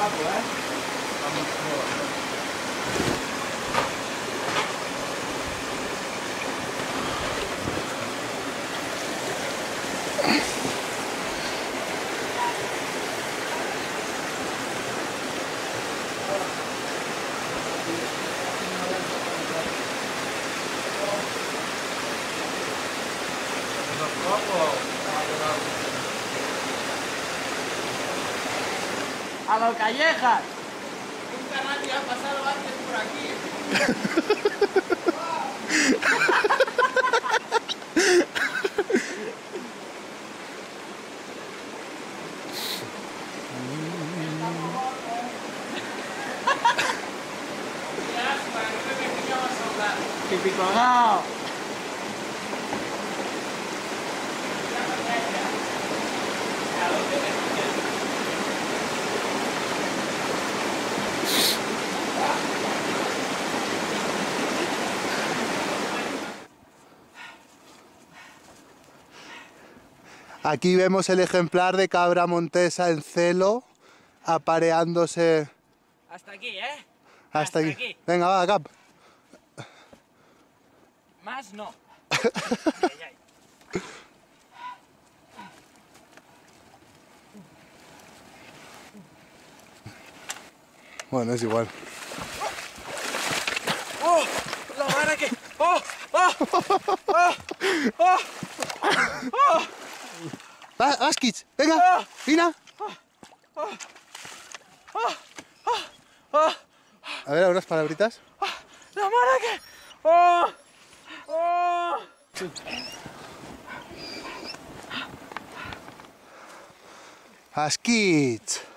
guapo, ¿eh? ¡A los callejas! Un canal ya ha pasado antes por aquí. Típico no. Aquí vemos el ejemplar de cabra montesa en celo, apareándose. Hasta aquí, ¿eh? Hasta aquí. Venga, va, Cap. Más no. Bueno, es igual. ¡Oh! ¡La mano que! ¡Oh! ¡Oh! ¡Oh! ¡Oh! ¡Oh! ¡Vas, kids! ¡Venga! ¡Vina! A ver, unas palabritas. ¡La mano que! ¡Oh! ¡Oh! ¡Vas, kids!